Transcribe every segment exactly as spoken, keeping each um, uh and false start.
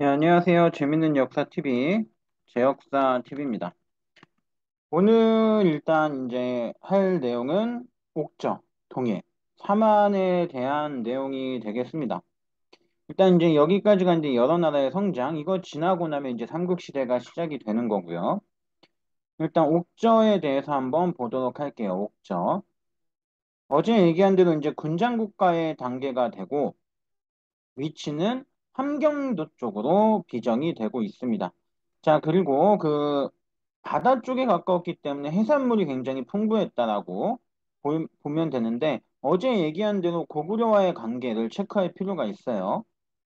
네, 안녕하세요. 재밌는 역사 티비, 제역사 티비입니다. 오늘 일단 이제 할 내용은 옥저, 동해, 삼한에 대한 내용이 되겠습니다. 일단 이제 여기까지가 이제 여러 나라의 성장, 이거 지나고 나면 이제 삼국시대가 시작이 되는 거고요. 일단 옥저에 대해서 한번 보도록 할게요. 옥저. 어제 얘기한 대로 이제 군장국가의 단계가 되고, 위치는 함경도 쪽으로 비정이 되고 있습니다. 자, 그리고 그 바다 쪽에 가까웠기 때문에 해산물이 굉장히 풍부했다라고 보, 보면 되는데 어제 얘기한 대로 고구려와의 관계를 체크할 필요가 있어요.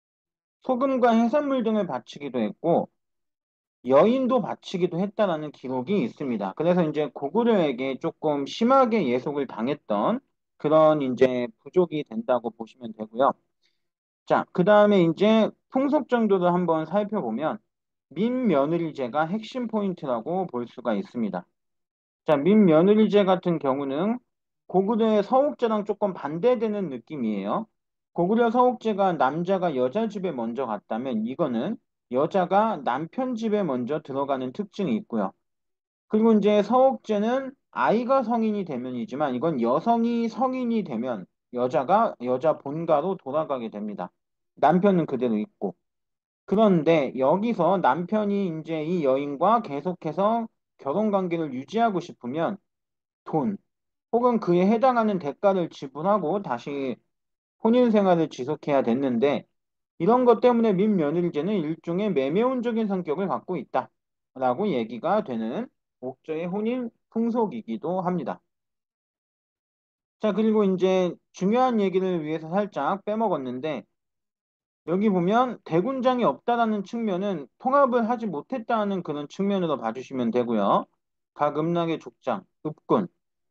소금과 해산물 등을 바치기도 했고 여인도 바치기도 했다라는 기록이 있습니다. 그래서 이제 고구려에게 조금 심하게 예속을 당했던 그런 이제 부족이 된다고 보시면 되고요. 자, 그 다음에 이제 풍속 정도를 한번 살펴보면 민며느리제가 핵심 포인트라고 볼 수가 있습니다. 자, 민며느리제 같은 경우는 고구려의 서옥제랑 조금 반대되는 느낌이에요. 고구려 서옥제가 남자가 여자 집에 먼저 갔다면 이거는 여자가 남편 집에 먼저 들어가는 특징이 있고요. 그리고 이제 서옥제는 아이가 성인이 되면이지만 이건 여성이 성인이 되면 여자가 여자 본가로 돌아가게 됩니다. 남편은 그대로 있고. 그런데 여기서 남편이 이제 이 여인과 계속해서 결혼 관계를 유지하고 싶으면 돈 혹은 그에 해당하는 대가를 지불하고 다시 혼인 생활을 지속해야 됐는데 이런 것 때문에 민며느리제는 일종의 매매운적인 성격을 갖고 있다라고 얘기가 되는 옥저의 혼인 풍속이기도 합니다. 자, 그리고 이제 중요한 얘기를 위해서 살짝 빼먹었는데 여기 보면 대군장이 없다라는 측면은 통합을 하지 못했다는 그런 측면으로 봐주시면 되고요. 각 음락의 족장, 읍군,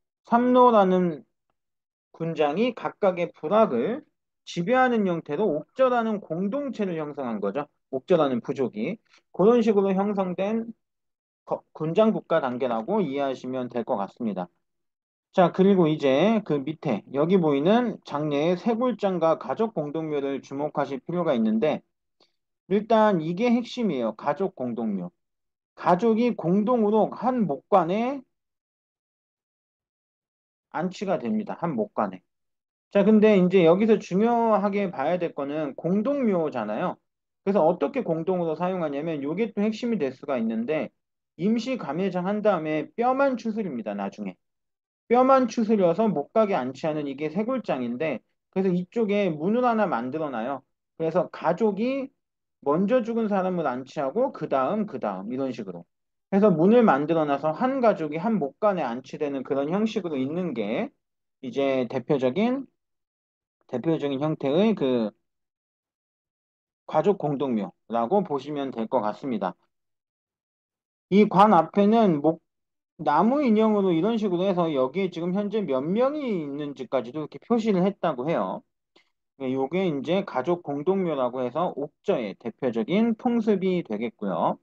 삼로라는 군장이 각각의 부락을 지배하는 형태로 옥저라는 공동체를 형성한 거죠. 옥저라는 부족이. 그런 식으로 형성된 거- 군장 국가 단계라고 이해하시면 될 것 같습니다. 자, 그리고 이제 그 밑에 여기 보이는 장래의 세굴장과 가족 공동묘를 주목하실 필요가 있는데 일단 이게 핵심이에요. 가족 공동묘. 가족이 공동으로 한 목관에 안치가 됩니다. 한 목관에. 자, 근데 이제 여기서 중요하게 봐야 될 거는 공동묘잖아요. 그래서 어떻게 공동으로 사용하냐면 이게 또 핵심이 될 수가 있는데 임시 감회장 한 다음에 뼈만 추스립니다. 나중에. 뼈만 추스려서 못 가게 안치하는 이게 세골장인데 그래서 이쪽에 문을 하나 만들어 놔요. 그래서 가족이 먼저 죽은 사람을 안치하고 그 다음 그 다음 이런 식으로 해서 문을 만들어 놔서 한 가족이 한 목간에 안치되는 그런 형식으로 있는 게 이제 대표적인 대표적인 형태의 그 가족 공동묘라고 보시면 될 것 같습니다. 이 관 앞에는 목 나무 인형으로 이런 식으로 해서 여기에 지금 현재 몇 명이 있는지까지도 이렇게 표시를 했다고 해요. 네, 요게 이제 가족 공동묘라고 해서 옥저의 대표적인 풍습이 되겠고요.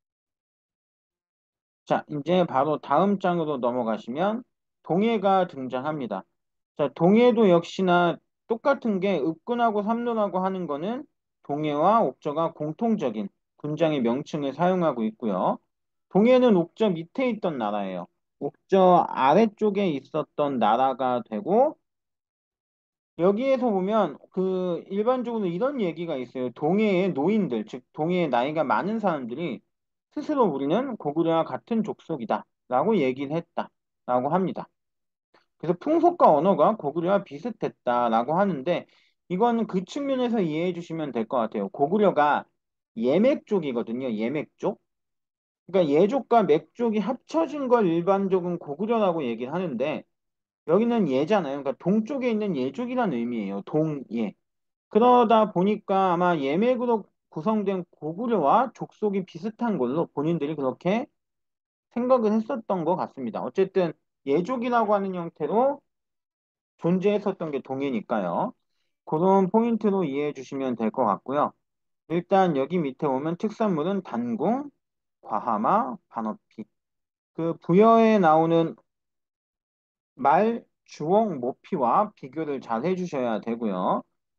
자, 이제 바로 다음 장으로 넘어가시면 동해가 등장합니다. 자, 동해도 역시나 똑같은 게 읍군하고 삼론하고 하는 거는 동해와 옥저가 공통적인 군장의 명칭을 사용하고 있고요. 동해는 옥저 밑에 있던 나라예요. 옥저 아래쪽에 있었던 나라가 되고 여기에서 보면 그 일반적으로 이런 얘기가 있어요. 동해의 노인들, 즉 동해의 나이가 많은 사람들이 스스로 우리는 고구려와 같은 족속이다 라고 얘기를 했다 라고 합니다. 그래서 풍속과 언어가 고구려와 비슷했다라고 하는데 이거는 그 측면에서 이해해 주시면 될 것 같아요. 고구려가 예맥 쪽이거든요. 예맥 쪽. 그러니까 예족과 맥족이 합쳐진 걸 일반적인 고구려라고 얘기를 하는데 여기는 예잖아요. 그러니까 동쪽에 있는 예족이라는 의미예요. 동예. 그러다 보니까 아마 예맥으로 구성된 고구려와 족속이 비슷한 걸로 본인들이 그렇게 생각을 했었던 것 같습니다. 어쨌든 예족이라고 하는 형태로 존재했었던 게 동해니까요. 그런 포인트로 이해해 주시면 될 것 같고요. 일단 여기 밑에 오면 특산물은 단궁, 과하마, 반어피. 그 부여에 나오는 말, 주홍, 모피와 비교를 잘 해주셔야 되고요.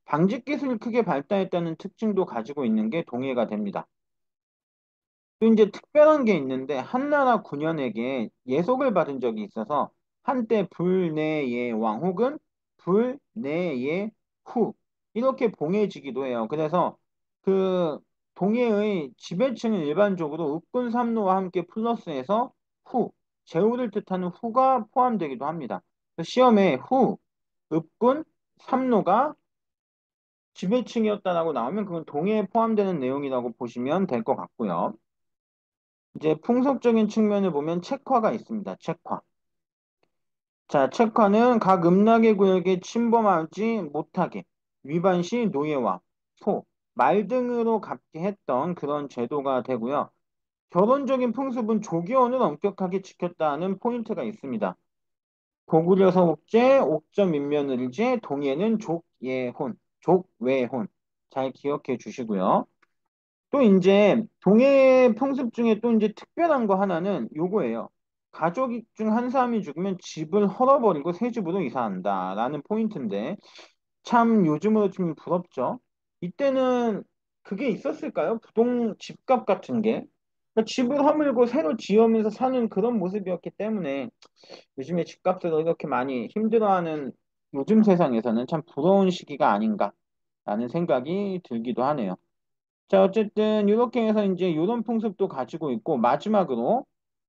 방직 기술이 크게 발달했다는 특징도 가지고 있는 게 동해가 됩니다. 또 이제 특별한 게 있는데 한나라 군현에게 예속을 받은 적이 있어서 한때 불내의 왕 혹은 불내의 후 이렇게 봉해지기도 해요. 그래서 그 동해의 지배층은 일반적으로 up군 삼노와 함께 플러스해서 후, 제후를 뜻하는 후가 포함되기도 합니다. 시험에 후, up군 삼노가 지배층이었다라고 나오면 그건 동해에 포함되는 내용이라고 보시면 될 것 같고요. 이제 풍속적인 측면을 보면 책화가 있습니다. 책화. 자, 책화는 각 음락의 구역에 침범하지 못하게 위반 시 노예와 소, 말 등으로 갚게 했던 그런 제도가 되고요. 결혼적인 풍습은 조기혼을 엄격하게 지켰다는 포인트가 있습니다. 고구려 서국제, 옥저 민며느리제, 동해는 족예혼, 족외혼. 잘 기억해 주시고요. 또 이제 동해 풍습 중에 또 이제 특별한 거 하나는 요거예요. 가족 중 한 사람이 죽으면 집을 헐어버리고 새 집으로 이사한다라는 포인트인데 참 요즘으로 좀 부럽죠. 이때는 그게 있었을까요? 부동 집값 같은 게. 그러니까 집을 허물고 새로 지으면서 사는 그런 모습이었기 때문에 요즘에 집값으로 이렇게 많이 힘들어하는 요즘 세상에서는 참 부러운 시기가 아닌가라는 생각이 들기도 하네요. 자, 어쨌든 이렇게 해서 이제 이런 풍습도 가지고 있고 마지막으로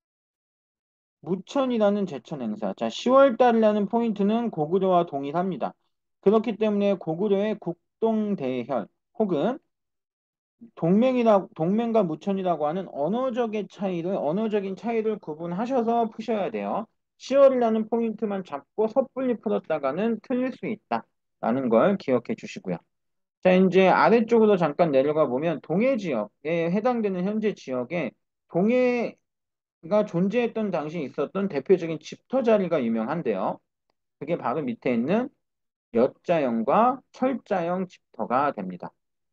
무천이라는 제천 행사. 자, 시월 달이라는 포인트는 고구려와 동일합니다. 그렇기 때문에 고구려의 국동대혈 혹은 동맹이라 동맹과 무천이라고 하는 언어적인 차이를 언어적인 차이를 구분하셔서 푸셔야 돼요. 시월이라는 포인트만 잡고 섣불리 풀었다가는 틀릴 수 있다라는 걸 기억해 주시고요. 자, 이제 아래쪽으로 잠깐 내려가 보면 동해 지역에 해당되는 현재 지역에 동해가 존재했던 당시 있었던 대표적인 집터 자리가 유명한데요. 그게 바로 밑에 있는 여자형과 철자형 집터가 됩니다.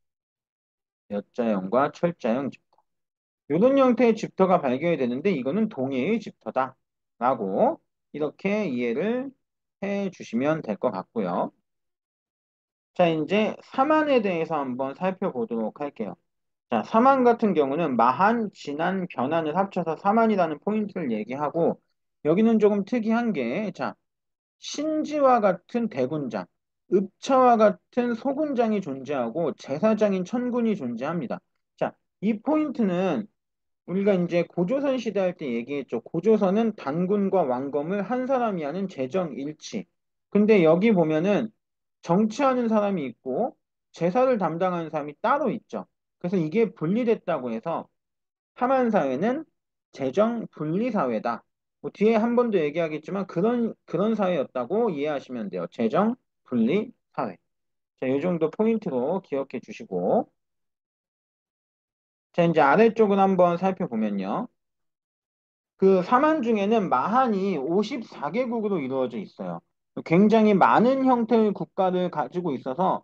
여자형과 철자형 집터. 이런 형태의 집터가 발견이 되는데 이거는 동해의 집터다라고 이렇게 이해를 해 주시면 될 것 같고요. 자, 이제 사만에 대해서 한번 살펴보도록 할게요. 자, 사만 같은 경우는 마한, 진한, 변한을 합쳐서 사만이라는 포인트를 얘기하고 여기는 조금 특이한 게 자, 신지와 같은 대군장, 읍차와 같은 소군장이 존재하고 제사장인 천군이 존재합니다. 자, 이 포인트는 우리가 이제 고조선 시대 할 때 얘기했죠. 고조선은 단군과 왕검을 한 사람이 하는 재정일치. 근데 여기 보면은 정치하는 사람이 있고 제사를 담당하는 사람이 따로 있죠. 그래서 이게 분리됐다고 해서 하만 사회는 재정 분리 사회다. 뭐 뒤에 한 번 더 얘기하겠지만 그런 그런 사회였다고 이해하시면 돼요. 재정 분리 사회. 자, 이 정도 포인트로 기억해 주시고 자, 이제 아래쪽을 한번 살펴보면요. 그 사만 중에는 마한이 오십사 개국으로 이루어져 있어요. 굉장히 많은 형태의 국가를 가지고 있어서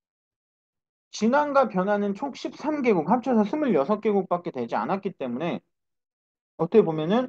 진앙과 변화는 총 십삼 개국, 합쳐서 이십육 개국밖에 되지 않았기 때문에 어떻게 보면은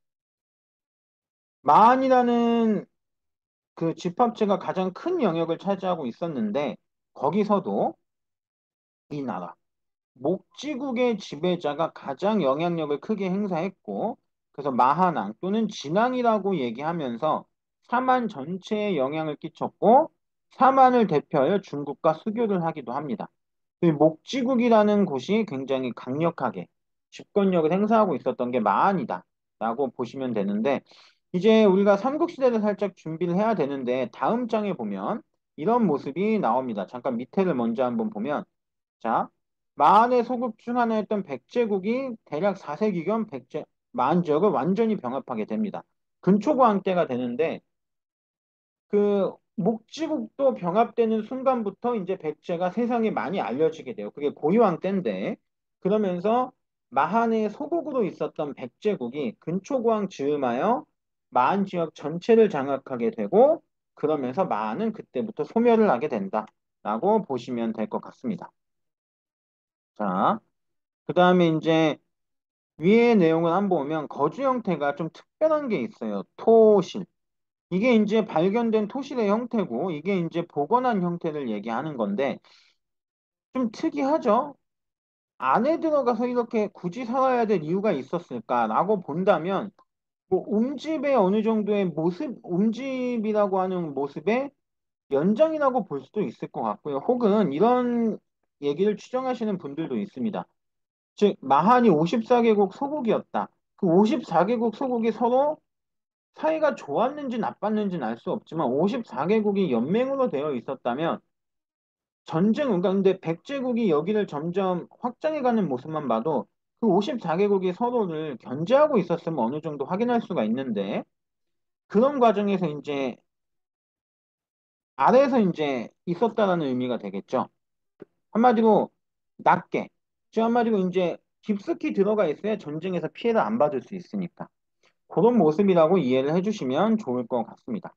마한이라는 그 집합체가 가장 큰 영역을 차지하고 있었는데 거기서도 이 나라 목지국의 지배자가 가장 영향력을 크게 행사했고 그래서 마하낭 또는 진앙이라고 얘기하면서 사만 전체에 영향을 끼쳤고 사만을 대표하여 중국과 수교를 하기도 합니다. 그 목지국이라는 곳이 굉장히 강력하게 집권력을 행사하고 있었던 게 마한이다라고 보시면 되는데 이제 우리가 삼국시대를 살짝 준비를 해야 되는데 다음 장에 보면 이런 모습이 나옵니다. 잠깐 밑에를 먼저 한번 보면 자, 마한의 소국 중 하나였던 백제국이 대략 사 세기경 백제 마한 지역을 완전히 병합하게 됩니다. 근초고왕 때가 되는데 그 목지국도 병합되는 순간부터 이제 백제가 세상에 많이 알려지게 돼요. 그게 고유왕 때인데 그러면서 마한의 소국으로 있었던 백제국이 근초고왕 즈음하여 마한 지역 전체를 장악하게 되고 그러면서 마한은 그때부터 소멸을 하게 된다라고 보시면 될 것 같습니다. 자, 그 다음에 이제 위의 내용을 한번 보면 거주 형태가 좀 특별한 게 있어요. 토실. 이게 이제 발견된 토실의 형태고, 이게 이제 복원한 형태를 얘기하는 건데, 좀 특이하죠? 안에 들어가서 이렇게 굳이 살아야 될 이유가 있었을까라고 본다면, 뭐 움집의 어느 정도의 모습, 움집이라고 하는 모습의 연장이라고 볼 수도 있을 것 같고요. 혹은 이런 얘기를 추정하시는 분들도 있습니다. 즉, 마한이 오십사 개국 소국이었다. 그 오십사 개국 소국이 서로 사이가 좋았는지 나빴는지는 알 수 없지만 오십사 개국이 연맹으로 되어 있었다면 전쟁, 그러니까 근데 백제국이 여기를 점점 확장해가는 모습만 봐도 그 오십사 개국이 서로를 견제하고 있었으면 어느 정도 확인할 수가 있는데 그런 과정에서 이제 아래에서 이제 있었다라는 의미가 되겠죠. 한마디로 낮게, 즉 한마디로 이제 깊숙이 들어가 있어야 전쟁에서 피해를 안 받을 수 있으니까 그런 모습이라고 이해를 해주시면 좋을 것 같습니다.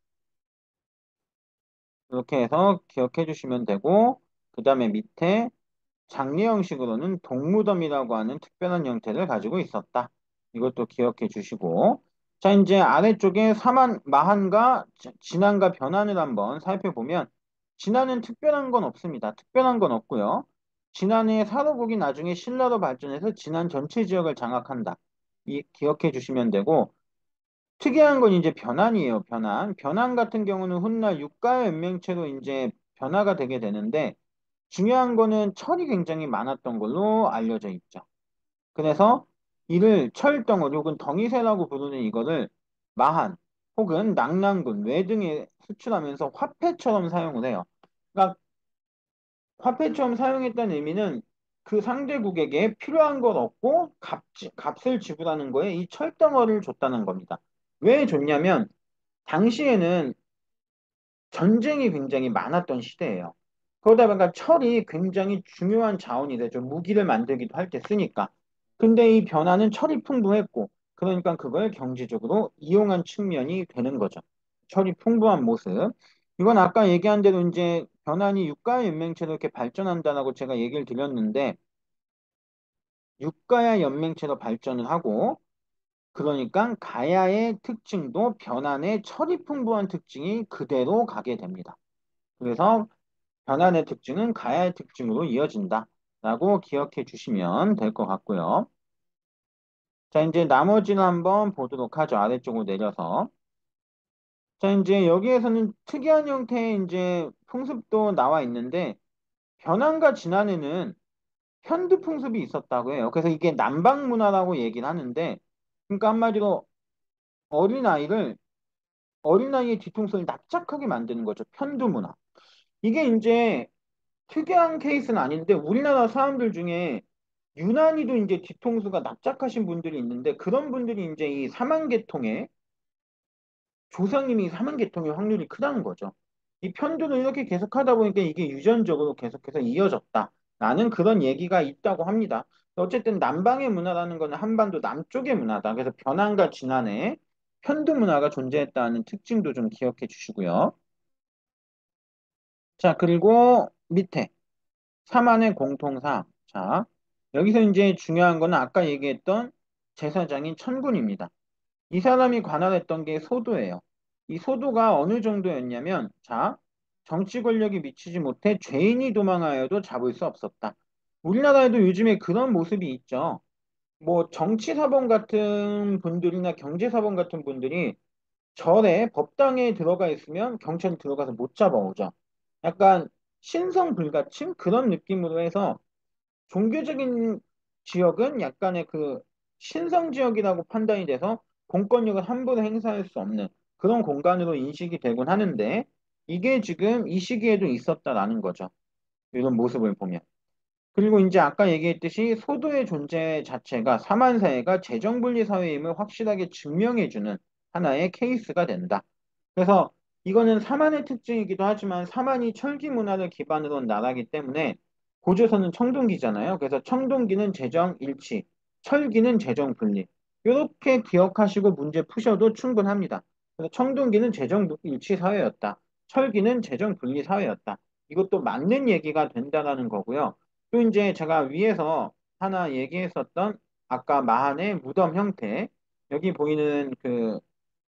이렇게 해서 기억해 주시면 되고 그 다음에 밑에 장례 형식으로는 동무덤이라고 하는 특별한 형태를 가지고 있었다. 이것도 기억해 주시고 자 이제 아래쪽에 사만 마한과 지- 진안과 변환을 한번 살펴보면 진안은 특별한 건 없습니다. 특별한 건 없고요. 진안의 사로국이 나중에 신라로 발전해서 진안 전체 지역을 장악한다. 이 기억해 주시면 되고 특이한 건 이제 변환이에요. 변환. 변환 같은 경우는 훗날 육가의 연맹체로 이제 변화가 되게 되는데 중요한 거는 철이 굉장히 많았던 걸로 알려져 있죠. 그래서 이를 철덩어리 혹은 덩이새라고 부르는 이거를 마한 혹은 낙랑군, 외 등에 수출하면서 화폐처럼 사용을 해요. 그러니까 화폐처럼 사용했다는 의미는 그 상대국에게 필요한 걸 얻고 값, 값을 지불하는 거에 이 철덩어리를 줬다는 겁니다. 왜 줬냐면 당시에는 전쟁이 굉장히 많았던 시대예요. 그러다 보니까 철이 굉장히 중요한 자원이 되죠. 무기를 만들기도 할 때 쓰니까. 근데 이 변화는 철이 풍부했고, 그러니까 그걸 경제적으로 이용한 측면이 되는 거죠. 철이 풍부한 모습. 이건 아까 얘기한 대로 이제 변환이 육가 연맹체로 이렇게 발전한다라고 제가 얘기를 드렸는데, 육가야 연맹체로 발전을 하고, 그러니까 가야의 특징도 변환의 철이 풍부한 특징이 그대로 가게 됩니다. 그래서 변환의 특징은 가야의 특징으로 이어진다. 라고 기억해 주시면 될 것 같고요. 자, 이제 나머지는 한번 보도록 하죠. 아래쪽으로 내려서. 자, 이제 여기에서는 특이한 형태의 이제 풍습도 나와 있는데, 변환과 진안에는 편두 풍습이 있었다고 해요. 그래서 이게 남방 문화라고 얘기를 하는데, 그러니까 한마디로 어린아이를, 어린아이의 뒤통수를 납작하게 만드는 거죠. 편두 문화. 이게 이제 특이한 케이스는 아닌데, 우리나라 사람들 중에 유난히도 이제 뒤통수가 납작하신 분들이 있는데 그런 분들이 이제 이 사망계통의 조상님이 사망계통의 확률이 크다는 거죠. 이 편도를 이렇게 계속 하다 보니까 이게 유전적으로 계속해서 이어졌다. 라는 그런 얘기가 있다고 합니다. 어쨌든 남방의 문화라는 거는 한반도 남쪽의 문화다. 그래서 변환과 진환에 편도 문화가 존재했다는 특징도 좀 기억해 주시고요. 자, 그리고 밑에 사만의 공통사. 자, 여기서 이제 중요한 거는 아까 얘기했던 제사장인 천군입니다. 이 사람이 관할했던 게 소도예요. 이 소도가 어느 정도였냐면, 자, 정치 권력이 미치지 못해 죄인이 도망하여도 잡을 수 없었다. 우리나라에도 요즘에 그런 모습이 있죠. 뭐 정치사범 같은 분들이나 경제사범 같은 분들이 절에 법당에 들어가 있으면 경찰이 들어가서 못 잡아오죠. 약간 신성불가침 그런 느낌으로 해서 종교적인 지역은 약간의 그 신성 지역이라고 판단이 돼서 공권력을 함부로 행사할 수 없는 그런 공간으로 인식이 되곤 하는데 이게 지금 이 시기에도 있었다라는 거죠. 이런 모습을 보면. 그리고 이제 아까 얘기했듯이 소도의 존재 자체가 사만사회가 재정분리 사회임을 확실하게 증명해주는 하나의 케이스가 된다. 그래서 이거는 사만의 특징이기도 하지만 사만이 철기 문화를 기반으로 한 나라이기 때문에 고조선은 청동기잖아요. 그래서 청동기는 재정 일치, 철기는 재정 분리. 이렇게 기억하시고 문제 푸셔도 충분합니다. 그래서 청동기는 재정 일치 사회였다. 철기는 재정 분리 사회였다. 이것도 맞는 얘기가 된다라는 거고요. 또 이제 제가 위에서 하나 얘기했었던 아까 마한의 무덤 형태, 여기 보이는 그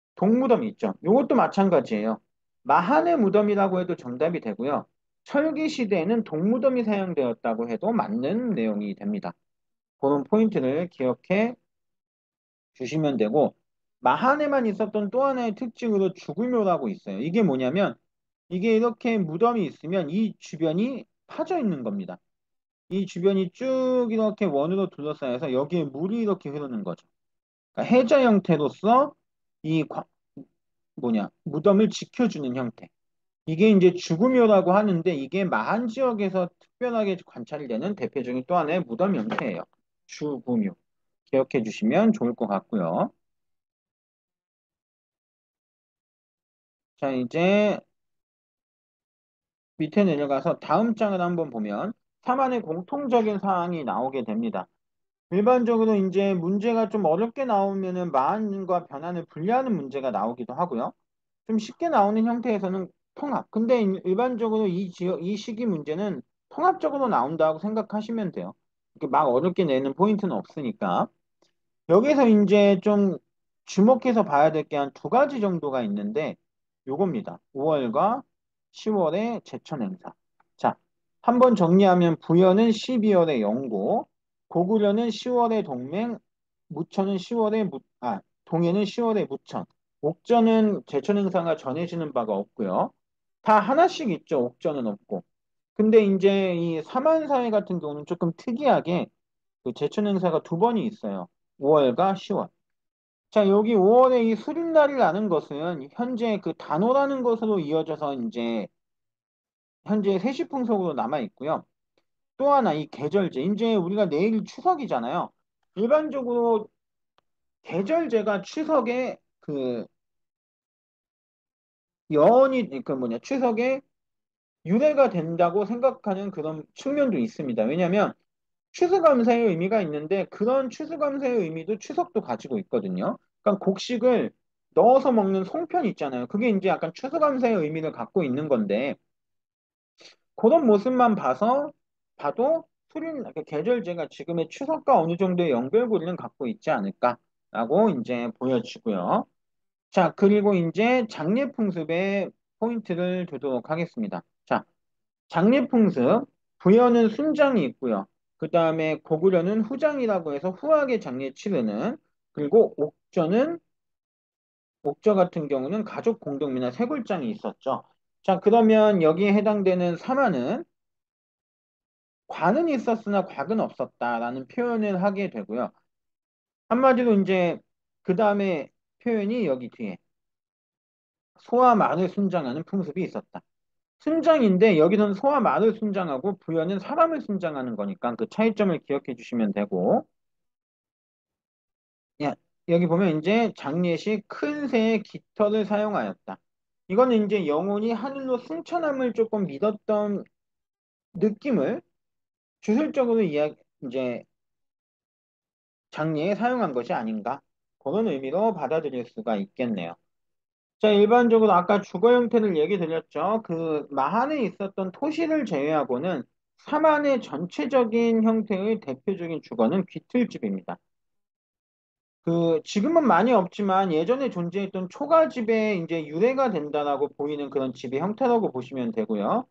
동무덤 있죠. 이것도 마찬가지예요. 마한의 무덤이라고 해도 정답이 되고요. 철기 시대에는 동무덤이 사용되었다고 해도 맞는 내용이 됩니다. 그런 포인트를 기억해 주시면 되고, 마한에만 있었던 또 하나의 특징으로 죽을묘라고 있어요. 이게 뭐냐면 이게 이렇게 무덤이 있으면 이 주변이 파져 있는 겁니다. 이 주변이 쭉 이렇게 원으로 둘러싸여서 여기에 물이 이렇게 흐르는 거죠. 그러니까 해저 형태로서 이 과- 뭐냐 무덤을 지켜주는 형태. 이게 이제 죽음묘라고 하는데 이게 마한 지역에서 특별하게 관찰이 되는 대표적인 또 하나의 무덤 형태예요. 죽음묘. 기억해 주시면 좋을 것 같고요. 자, 이제 밑에 내려가서 다음 장을 한번 보면 사만의 공통적인 사항이 나오게 됩니다. 일반적으로 이제 문제가 좀 어렵게 나오면은 마한과 변환을 분리하는 문제가 나오기도 하고요. 좀 쉽게 나오는 형태에서는 통합. 근데 일- 일반적으로 이 지역, 이 시기 문제는 통합적으로 나온다고 생각하시면 돼요. 이렇게 막 어렵게 내는 포인트는 없으니까. 여기서 이제 좀 주목해서 봐야 될 게 한 두 가지 정도가 있는데 요겁니다. 오월과 시월의 제천 행사. 자, 한번 정리하면 부여는 십이월의 영고, 고구려는 시월의 동맹, 무천은 시월의 무, 아, 동해는 시월의 무천. 옥전은 제천 행사가 전해지는 바가 없고요. 다 하나씩 있죠. 옥전은 없고. 근데 이제 이 사만사회 같은 경우는 조금 특이하게 그 제천 행사가 두 번이 있어요. 오월과 시월. 자, 여기 오월에 이 수린날이 라는 것은 현재 그 단오라는 것으로 이어져서 이제 현재 세시풍속으로 남아 있고요. 또 하나 이 계절제. 이제 우리가 내일 추석이잖아요. 일반적으로 계절제가 추석에 그 연이 그 뭐냐 추석에 유래가 된다고 생각하는 그런 측면도 있습니다. 왜냐하면 추수감사의 의미가 있는데 그런 추수감사의 의미도 추석도 가지고 있거든요. 그러니까 곡식을 넣어서 먹는 송편 있잖아요. 그게 이제 약간 추수감사의 의미를 갖고 있는 건데 그런 모습만 봐서 봐도 수린 그 계절제가 지금의 추석과 어느 정도의 연결고리는 갖고 있지 않을까라고 이제 보여지고요. 자, 그리고 이제 장례풍습의 포인트를 두도록 하겠습니다. 자, 장례풍습, 부여는 순장이 있고요. 그 다음에 고구려는 후장이라고 해서 후하게 장례 치르는, 그리고 옥저는, 옥저 같은 경우는 가족 공동묘나 세골장이 있었죠. 자, 그러면 여기에 해당되는 사마는 관은 있었으나 곽은 없었다라는 표현을 하게 되고요. 한마디로 이제 그 다음에 표현이 여기 뒤에 소와 말을 순장하는 풍습이 있었다. 순장인데 여기서는 소와 말을 순장하고 부여는 사람을 순장하는 거니까 그 차이점을 기억해 주시면 되고 야, 여기 보면 이제 장례식 큰 새의 깃털을 사용하였다. 이거는 이제 영혼이 하늘로 승천함을 조금 믿었던 느낌을 주술적으로 이야 이제 장례에 사용한 것이 아닌가 그런 의미로 받아들일 수가 있겠네요. 자, 일반적으로 아까 주거 형태를 얘기 드렸죠. 그 마한에 있었던 토시를 제외하고는 사만의 전체적인 형태의 대표적인 주거는 귀틀집입니다. 그 지금은 많이 없지만 예전에 존재했던 초가집에 이제 유래가 된다라고 보이는 그런 집의 형태라고 보시면 되고요.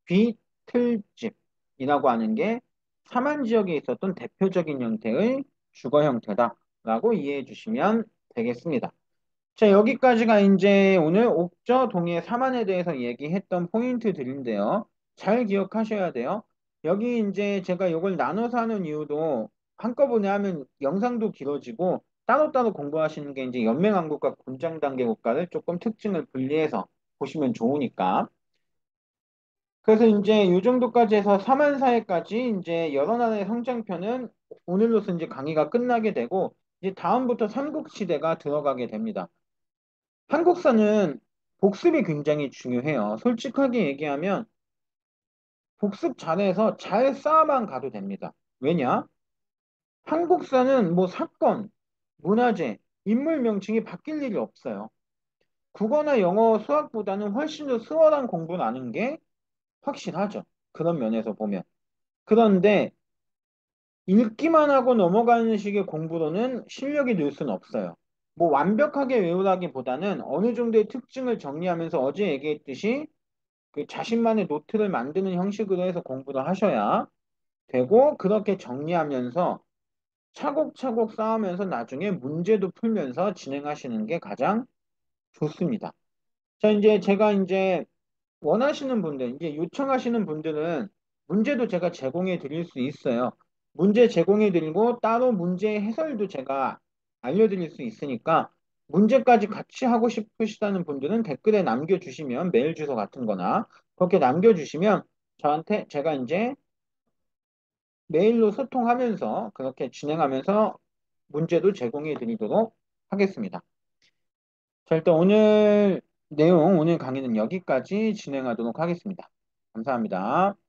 귀틀집이라고 하는 게 사만 지역에 있었던 대표적인 형태의 주거 형태다라고 이해해 주시면 되겠습니다. 자, 여기까지가 이제 오늘 옥저 동해 사만에 대해서 얘기했던 포인트들인데요. 잘 기억하셔야 돼요. 여기 이제 제가 이걸 나눠서 하는 이유도 한꺼번에 하면 영상도 길어지고 따로따로 공부하시는 게 이제 연맹왕국과 곤장 단계 국가를 조금 특징을 분리해서 보시면 좋으니까. 그래서 이제 이 정도까지 해서 사만사회까지 이제 여러 나라의 성장편은 오늘로서 이제 강의가 끝나게 되고 이제 다음부터 삼국시대가 들어가게 됩니다. 한국사는 복습이 굉장히 중요해요. 솔직하게 얘기하면 복습 잘해서 잘 쌓아만 가도 됩니다. 왜냐? 한국사는 뭐 사건, 문화재, 인물 명칭이 바뀔 일이 없어요. 국어나 영어, 수학보다는 훨씬 더 수월한 공부를 아는 게 확실하죠. 그런 면에서 보면. 그런데 읽기만 하고 넘어가는 식의 공부로는 실력이 늘 수는 없어요. 뭐 완벽하게 외우라기보다는 어느 정도의 특징을 정리하면서 어제 얘기했듯이 그 자신만의 노트를 만드는 형식으로 해서 공부를 하셔야 되고, 그렇게 정리하면서 차곡차곡 쌓으면서 나중에 문제도 풀면서 진행하시는 게 가장 좋습니다. 자, 이제 제가 이제 원하시는 분들, 이제 요청하시는 분들은 문제도 제가 제공해 드릴 수 있어요. 문제 제공해 드리고 따로 문제 해설도 제가 알려드릴 수 있으니까 문제까지 같이 하고 싶으시다는 분들은 댓글에 남겨주시면 메일 주소 같은 거나 그렇게 남겨주시면 저한테 제가 이제 메일로 소통하면서 그렇게 진행하면서 문제도 제공해 드리도록 하겠습니다. 자, 일단 오늘 내용, 오늘 강의는 여기까지 진행하도록 하겠습니다. 감사합니다.